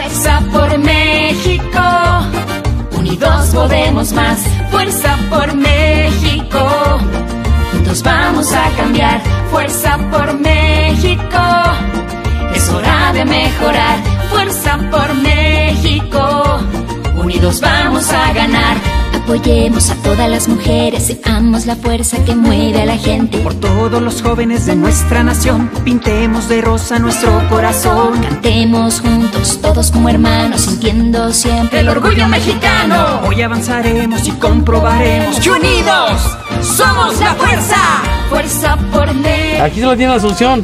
Fuerza por México, unidos podemos más. Fuerza por México, juntos vamos a cambiar. Fuerza por México, es hora de mejorar. Fuerza por México, unidos vamos a ganar. Apoyemos a todas las mujeres, seamos la fuerza que mueve a la gente. Por todos los jóvenes de nuestra nación, pintemos de rosa nuestro corazón. Cantemos juntos, todos como hermanos, sintiendo siempre el orgullo mexicano. Hoy avanzaremos y comprobaremos que unidos somos la fuerza. Fuerza por México. Aquí se lo tiene la solución.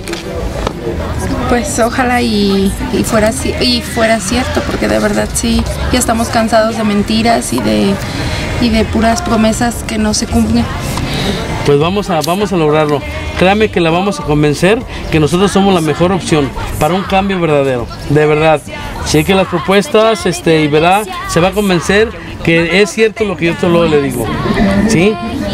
Pues ojalá y fuera cierto, porque de verdad sí, ya estamos cansados de mentiras y de puras promesas que no se cumplen. Pues vamos a lograrlo. Créame que la vamos a convencer que nosotros somos la mejor opción para un cambio verdadero. De verdad. Cheque las propuestas y verá, se va a convencer que es cierto lo que yo todo le digo. ¿Sí?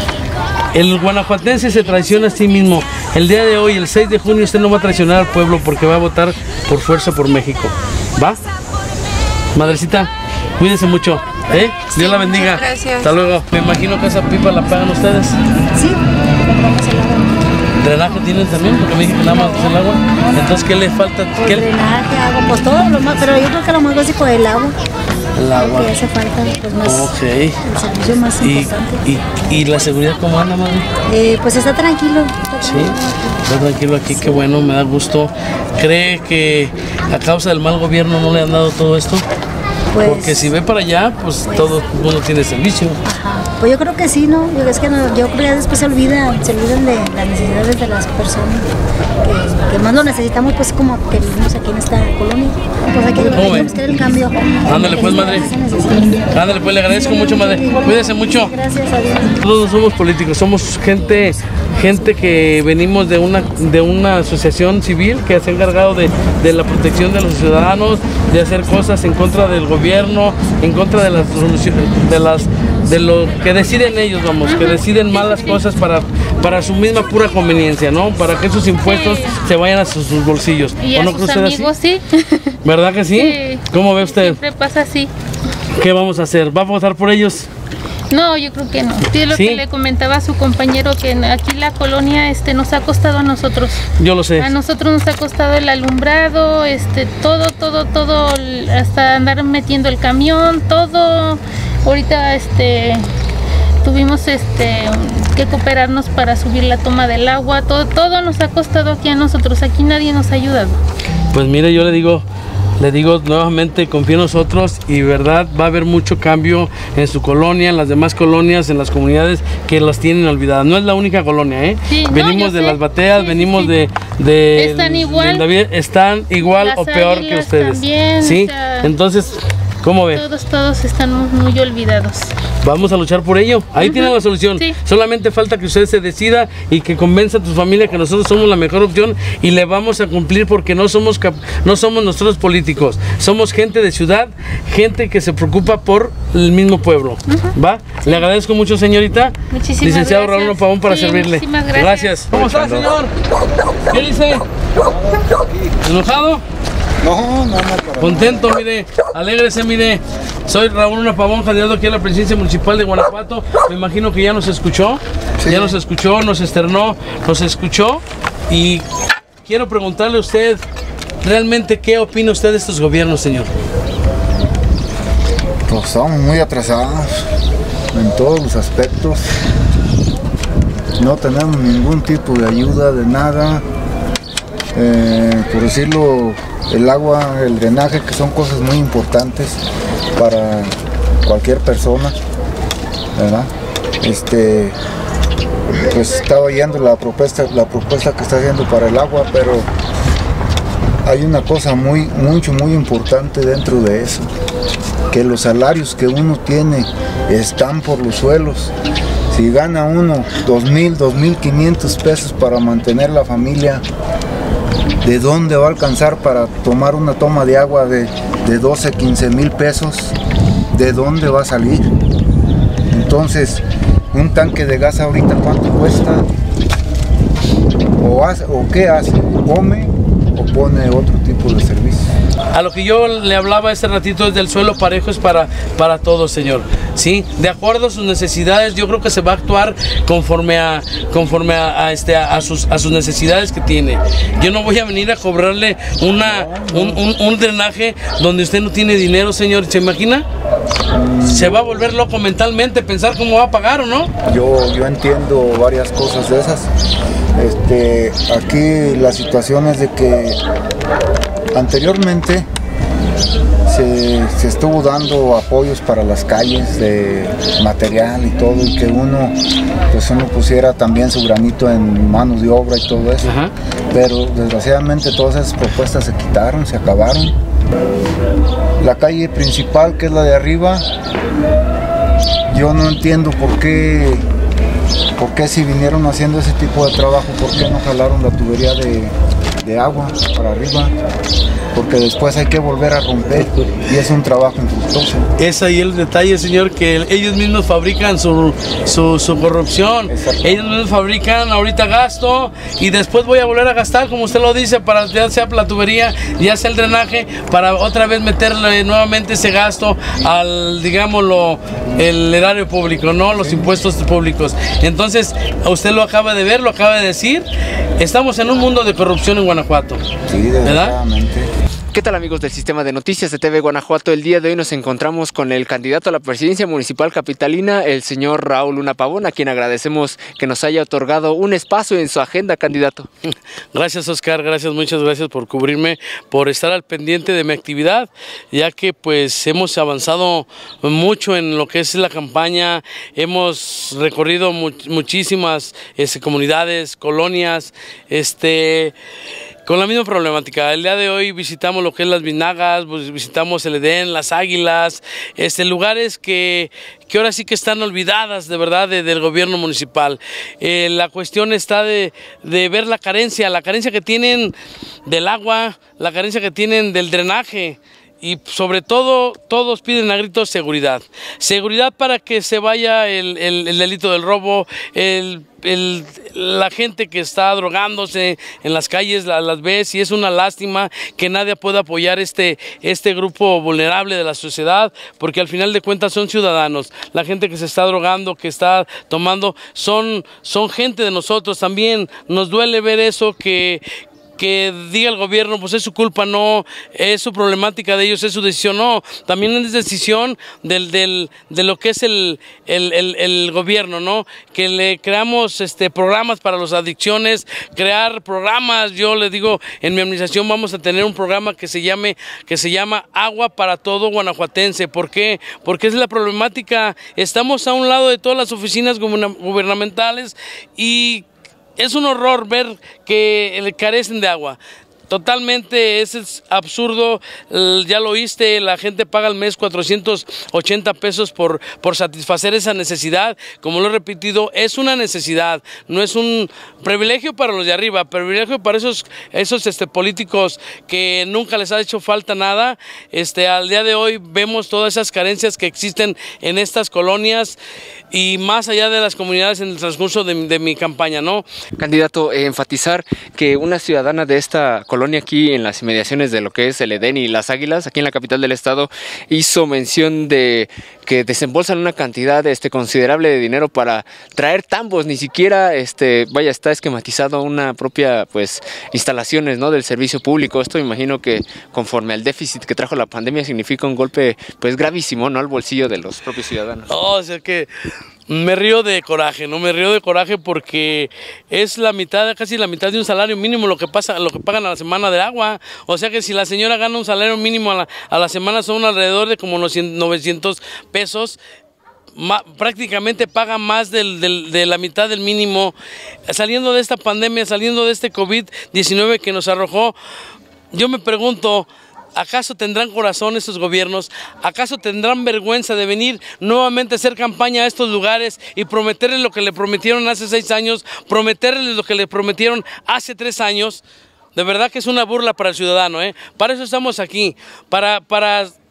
El guanajuatense se traiciona a sí mismo. El día de hoy, el 6 de junio, usted no va a traicionar al pueblo porque va a votar por Fuerza por México. ¿Va? Madrecita, cuídense mucho. Dios la bendiga. Gracias. Hasta luego. Me imagino que esa pipa la pagan ustedes. Sí, compramos el agua. ¿Drenaje tienen también? Porque me dije que nada más es el agua. Entonces, ¿qué le falta? Pues drenaje, agua, pues todo lo más, pero yo creo que lo más básico es el agua. El agua. Que hace falta, pues más. Ok. El servicio más importante. ¿Y la seguridad cómo anda, madre? Pues está tranquilo. Sí, está tranquilo aquí, qué bueno, me da gusto. ¿Cree que a causa del mal gobierno no le han dado todo esto? Pues, porque si ve para allá, pues todo el mundo tiene servicio. Ajá. Pues yo creo que sí, ¿no? Es que no, yo creo que después se olvidan de las necesidades de las personas que más lo necesitamos, pues como que vivimos aquí en esta colonia. Pues aquí tenemos que el cambio. Ándale pues, madre. Ándale pues, le agradezco mucho, madre. Cuídese mucho. Gracias a Dios. Nosotros no somos políticos, somos gente que venimos de una asociación civil que se ha encargado de la protección de los ciudadanos, de hacer cosas en contra del gobierno, en contra de las soluciones, de lo que deciden ellos, que deciden malas cosas para su misma pura conveniencia, ¿no? Para que esos impuestos se vayan a sus bolsillos. Y ¿O a no sus cree usted amigos, así? sí. ¿Verdad que sí? Sí. ¿Cómo ve usted? Siempre pasa así. ¿Qué vamos a hacer? ¿Va a votar por ellos? No, yo creo que no. Sí, lo ¿Sí? que le comentaba a su compañero, que aquí la colonia nos ha costado a nosotros. Yo lo sé. A nosotros nos ha costado el alumbrado, todo, hasta andar metiendo el camión, todo. Ahorita tuvimos que cooperarnos para subir la toma del agua, todo nos ha costado aquí a nosotros, aquí nadie nos ha ayudado. Pues mire, yo le digo nuevamente, confío en nosotros y verdad va a haber mucho cambio en su colonia, en las demás colonias, en las comunidades que las tienen olvidadas. No es la única colonia, ¿eh? Sí, venimos de las bateas, sí, venimos sí. Están igual. Están igual Las o peor que águilas ustedes. también, ¿Sí? o sea, entonces, ¿cómo ve? Todos están muy olvidados. Vamos a luchar por ello. Ahí tiene la solución. Sí. Solamente falta que usted se decida y que convenza a tu familia que nosotros somos la mejor opción y le vamos a cumplir porque no somos nosotros políticos. Somos gente de ciudad, gente que se preocupa por el mismo pueblo. ¿Va? Sí. Le agradezco mucho, señorita. Muchísimas Licenciado gracias. Raúl Pavón para Sí, servirle. muchísimas gracias. ¿Cómo está, señor? ¿Qué dice? ¿Enojado? No. Contento, mire, alégrese, mire. Soy Raúl Pavón, candidato aquí a la presidencia municipal de Guanajuato. Me imagino que ya nos escuchó, sí. Ya nos escuchó, nos externó, nos escuchó. Y quiero preguntarle a usted, ¿realmente qué opina usted de estos gobiernos, señor? Pues estamos muy atrasados en todos los aspectos. No tenemos ningún tipo de ayuda de nada. Por decirlo, el agua, el drenaje, que son cosas muy importantes para cualquier persona, ¿verdad? Pues estaba oyendo la propuesta que está haciendo para el agua, pero hay una cosa muy importante dentro de eso, que los salarios que uno tiene están por los suelos. Si gana uno 2,000, 2,500 pesos para mantener la familia, ¿de dónde va a alcanzar para tomar una toma de agua de 12, 15 mil pesos? ¿De dónde va a salir? Entonces, un tanque de gas ahorita, ¿cuánto cuesta? ¿O qué hace? ¿Come o pone otro tipo de servicio? A lo que yo le hablaba hace ratito es del suelo parejo es para todos, Señor. ¿Sí? De acuerdo a sus necesidades, yo creo que se va a actuar conforme a sus necesidades que tiene. Yo no voy a venir a cobrarle un drenaje donde usted no tiene dinero, Señor. ¿Se imagina? Se va a volver loco mentalmente pensar cómo va a pagar, ¿o no? Yo entiendo varias cosas de esas. Aquí la situación es de que anteriormente se estuvo dando apoyos para las calles de material y todo, y que uno pusiera también su granito en manos de obra y todo eso. Ajá. Pero desgraciadamente todas esas propuestas se quitaron, se acabaron. La calle principal, que es la de arriba, yo no entiendo por qué si vinieron haciendo ese tipo de trabajo, por qué no jalaron la tubería de agua para arriba, porque después hay que volver a romper y es un trabajo infructuoso. Es ahí el detalle, Señor, que ellos mismos fabrican su corrupción. Ellos mismos fabrican ahorita gasto y después voy a volver a gastar, como usted lo dice, para ya sea la tubería, ya sea el drenaje, para otra vez meterle nuevamente ese gasto al, digámoslo, el erario público, ¿no? Los impuestos públicos. Entonces, usted lo acaba de ver, lo acaba de decir, estamos en un mundo de corrupción en Guanajuato. Sí, desgraciadamente. ¿Qué tal, amigos del Sistema de Noticias de TV Guanajuato? El día de hoy nos encontramos con el candidato a la presidencia municipal capitalina, el señor Raúl Luna Pavón, a quien agradecemos que nos haya otorgado un espacio en su agenda, candidato. Gracias, Oscar, muchas gracias por cubrirme, por estar al pendiente de mi actividad, ya que pues hemos avanzado mucho en lo que es la campaña, hemos recorrido muchísimas comunidades, colonias, con la misma problemática. El día de hoy visitamos lo que es las Vinagas, visitamos el Edén, las Águilas, lugares que ahora sí que están olvidadas de verdad del gobierno municipal. La cuestión está de ver la carencia que tienen del agua, la carencia que tienen del drenaje. Y sobre todo, todos piden a gritos seguridad. Seguridad para que se vaya el delito del robo, la gente que está drogándose en las calles, las ves, y es una lástima que nadie pueda apoyar este grupo vulnerable de la sociedad, porque al final de cuentas son ciudadanos. La gente que se está drogando, que está tomando, son gente de nosotros también. Nos duele ver eso, que diga el gobierno, pues es su culpa, no, es su problemática de ellos, es su decisión, no, también es decisión de lo que es el gobierno, ¿no? Que le creamos programas para las adicciones, crear programas. Yo le digo, en mi administración vamos a tener un programa que se llama Agua para Todo Guanajuatense. ¿Por qué? Porque es la problemática, estamos a un lado de todas las oficinas gubernamentales y es un horror ver que carecen de agua. Totalmente, ese es absurdo, ya lo oíste, la gente paga al mes 480 pesos por satisfacer esa necesidad. Como lo he repetido, es una necesidad, no es un privilegio para los de arriba, privilegio para esos políticos que nunca les ha hecho falta nada. Al día de hoy vemos todas esas carencias que existen en estas colonias y más allá de las comunidades en el transcurso de mi campaña, ¿no? Candidato, enfatizar que una ciudadana de esta colonia aquí en las inmediaciones de lo que es el Edén y las Águilas, aquí en la capital del estado, hizo mención de que desembolsan una cantidad considerable de dinero para traer tambos, ni siquiera está esquematizado una propia instalaciones, ¿no?, del servicio público. Esto me imagino que conforme al déficit que trajo la pandemia significa un golpe gravísimo, ¿no?, al bolsillo de los propios ciudadanos. O sea que me río de coraje, ¿no? Me río de coraje porque es casi la mitad de un salario mínimo lo que pagan a la semana de agua. O sea que si la señora gana un salario mínimo a la semana, son alrededor de como unos 900 pesos. Prácticamente paga más de la mitad del mínimo. Saliendo de esta pandemia, saliendo de este COVID-19 que nos arrojó, yo me pregunto, ¿acaso tendrán corazón estos gobiernos? ¿Acaso tendrán vergüenza de venir nuevamente a hacer campaña a estos lugares y prometerles lo que le prometieron hace 6 años, prometerles lo que le prometieron hace 3 años? De verdad que es una burla para el ciudadano, ¿eh? Para eso estamos aquí, para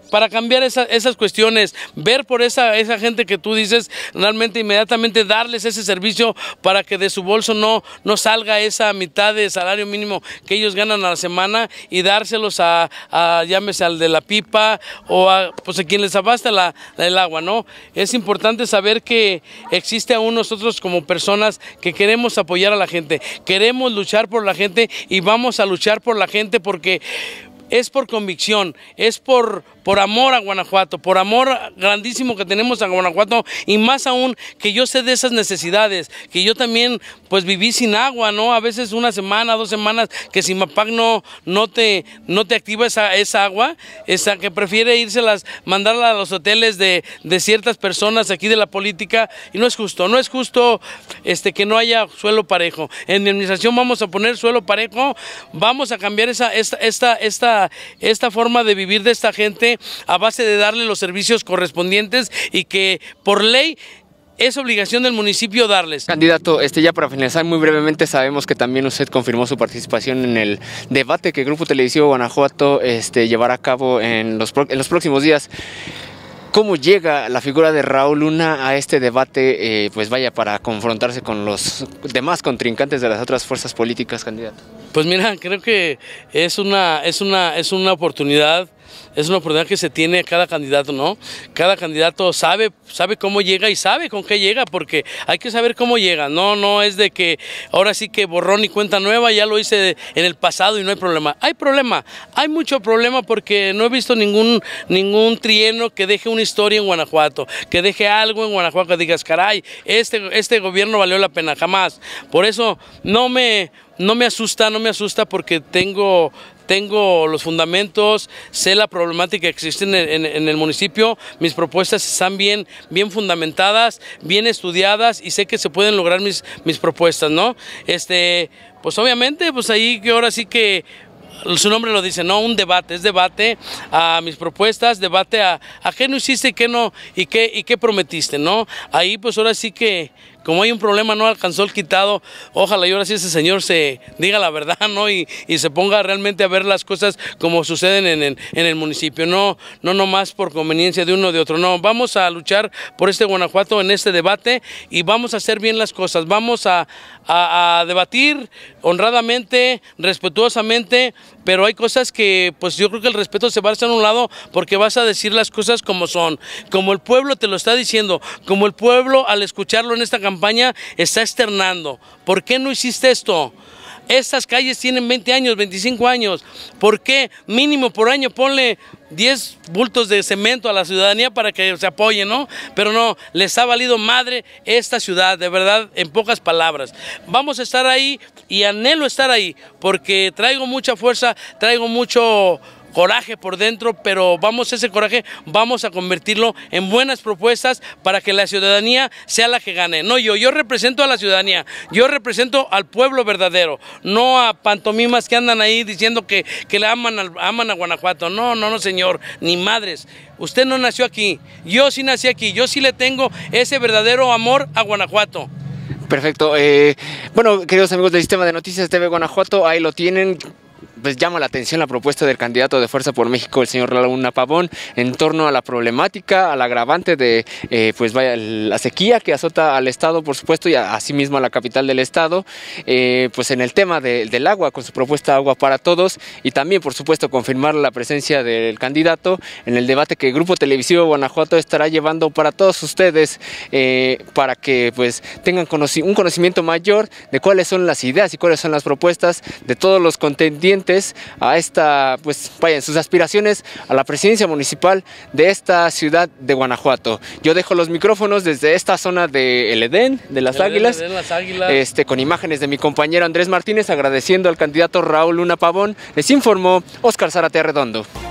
para cambiar esas cuestiones, ver por esa gente que tú dices, realmente inmediatamente darles ese servicio para que de su bolso no salga esa mitad de salario mínimo que ellos ganan a la semana y dárselos a llámese al de la pipa o a quien les abasta el agua, ¿no? Es importante saber que existe aún nosotros como personas que queremos apoyar a la gente, queremos luchar por la gente y vamos a luchar por la gente porque es por convicción, es por amor a Guanajuato, por amor grandísimo que tenemos a Guanajuato y más aún que yo sé de esas necesidades, que yo también pues viví sin agua, ¿no? A veces una semana, 2 semanas que Simapag no te activa esa agua, que prefiere mandarla a los hoteles de ciertas personas aquí de la política y no es justo que no haya suelo parejo. En mi administración vamos a poner suelo parejo, vamos a cambiar esta forma de vivir de esta gente a base de darle los servicios correspondientes y que por ley es obligación del municipio darles. Candidato, ya para finalizar muy brevemente, sabemos que también usted confirmó su participación en el debate que Grupo Televisivo Guanajuato llevará a cabo en los próximos días. ¿Cómo llega la figura de Raúl Luna a este debate, para confrontarse con los demás contrincantes de las otras fuerzas políticas, candidato? Pues mira, creo que es una oportunidad. Es una oportunidad que se tiene cada candidato, ¿no? Cada candidato sabe cómo llega y sabe con qué llega, porque hay que saber cómo llega, no es de que ahora sí que borrón y cuenta nueva, ya lo hice en el pasado y no hay problema. Hay mucho problema porque no he visto ningún trienio que deje una historia en Guanajuato, que deje algo en Guanajuato que digas, caray, este gobierno valió la pena, jamás. Por eso no me asusta porque tengo los fundamentos, sé la problemática que existe en el municipio, mis propuestas están bien fundamentadas, bien estudiadas y sé que se pueden lograr mis propuestas, ¿no? Pues obviamente, pues ahí que ahora sí que su nombre lo dice, ¿no? Un debate, es debate a mis propuestas, debate a qué no hiciste y qué no, y qué prometiste, ¿no? Ahí pues ahora sí que como hay un problema, no alcanzó el quitado, ojalá y ahora sí ese señor se diga la verdad, ¿no? Y se ponga realmente a ver las cosas como suceden en el municipio, no nomás por conveniencia de uno o de otro, no, vamos a luchar por este Guanajuato en este debate y vamos a hacer bien las cosas, vamos a debatir honradamente, respetuosamente, pero hay cosas que pues yo creo que el respeto se va a hacer a un lado porque vas a decir las cosas como son, como el pueblo te lo está diciendo, como el pueblo al escucharlo en esta campaña está externando. ¿Por qué no hiciste esto? Estas calles tienen 20 años, 25 años. ¿Por qué? Mínimo por año ponle 10 bultos de cemento a la ciudadanía para que se apoye, ¿no? Pero no, les ha valido madre esta ciudad, de verdad, en pocas palabras. Vamos a estar ahí y anhelo estar ahí porque traigo mucha fuerza, traigo mucho coraje por dentro, pero ese coraje vamos a convertirlo en buenas propuestas para que la ciudadanía sea la que gane. No yo represento a la ciudadanía, yo represento al pueblo verdadero, no a pantomimas que andan ahí diciendo que le aman a Guanajuato. No, señor, ni madres. Usted no nació aquí, yo sí nací aquí, yo sí le tengo ese verdadero amor a Guanajuato. Perfecto. Bueno, queridos amigos del Sistema de Noticias TV Guanajuato, ahí lo tienen. Pues llama la atención la propuesta del candidato de Fuerza por México, el señor Raúl Luna Pavón, en torno a la problemática, al agravante de la sequía que azota al estado, por supuesto, y asimismo a la capital del estado, pues en el tema del agua, con su propuesta Agua para Todos, y también, por supuesto, confirmar la presencia del candidato en el debate que el Grupo Televisivo Guanajuato estará llevando para todos ustedes, para que pues tengan un conocimiento mayor de cuáles son las ideas y cuáles son las propuestas de todos los contendientes a sus aspiraciones a la presidencia municipal de esta ciudad de Guanajuato. Yo dejo los micrófonos desde esta zona de El Edén, de las Águilas, con imágenes de mi compañero Andrés Martínez, agradeciendo al candidato Raúl Luna Pavón. Les informó Óscar Zárate Arredondo.